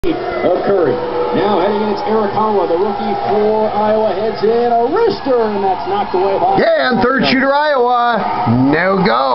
of Curry. Now heading in, it's Arakawa, the rookie for Iowa, heads in a wrister, and that's knocked away by... Yeah, and third shooter Iowa. No go.